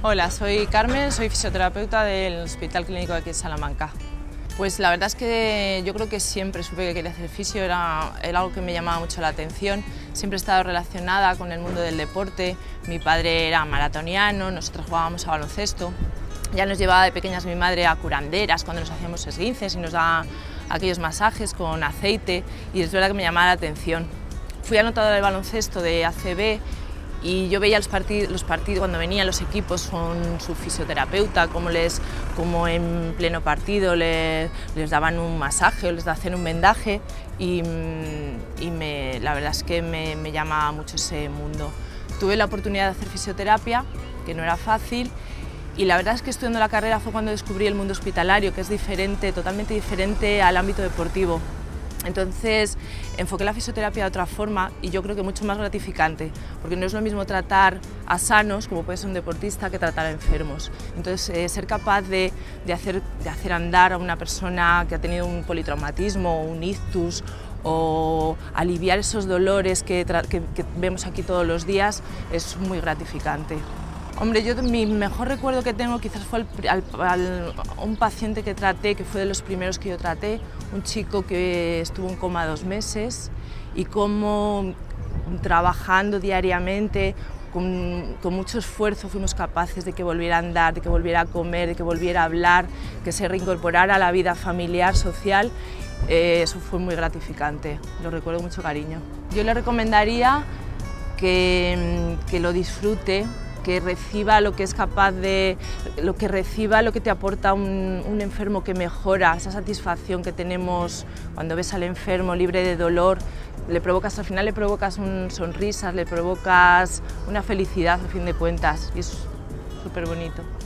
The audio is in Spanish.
Hola, soy Carmen, soy fisioterapeuta del Hospital Clínico de aquí de Salamanca. Pues la verdad es que yo creo que siempre supe que quería hacer fisio, era algo que me llamaba mucho la atención. Siempre he estado relacionada con el mundo del deporte, mi padre era maratoniano, nosotros jugábamos a baloncesto. Ya nos llevaba de pequeñas mi madre a curanderas cuando nos hacíamos esguinces y nos daba aquellos masajes con aceite y es verdad que me llamaba la atención. Fui anotadora del baloncesto de ACB y yo veía los partidos cuando venían los equipos con su fisioterapeuta, como en pleno partido les daban un masaje o les hacían un vendaje y la verdad es que me llama mucho ese mundo. Tuve la oportunidad de hacer fisioterapia, que no era fácil, y la verdad es que estudiando la carrera fue cuando descubrí el mundo hospitalario, que es diferente, totalmente diferente al ámbito deportivo. Entonces enfoqué la fisioterapia de otra forma y yo creo que mucho más gratificante, porque no es lo mismo tratar a sanos, como puede ser un deportista, que tratar a enfermos. Entonces ser capaz de hacer andar a una persona que ha tenido un politraumatismo o un ictus, o aliviar esos dolores que vemos aquí todos los días, es muy gratificante. Hombre, mi mejor recuerdo que tengo quizás fue un paciente que traté, que fue de los primeros que yo traté, un chico que estuvo en coma 2 meses y cómo trabajando diariamente, con mucho esfuerzo fuimos capaces de que volviera a andar, de que volviera a comer, de que volviera a hablar, que se reincorporara a la vida familiar, social. Eso fue muy gratificante, lo recuerdo con mucho cariño. Yo le recomendaría que lo disfrute, que reciba lo que es capaz de, reciba lo que te aporta un enfermo que mejora, esa satisfacción que tenemos cuando ves al enfermo libre de dolor, al final le provocas sonrisas, le provocas una felicidad a fin de cuentas y es súper bonito.